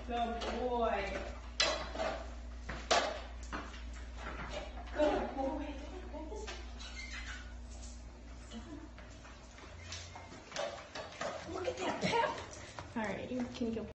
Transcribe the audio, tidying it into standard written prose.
Good boy. Good boy. Look at that pep. All right, you can go.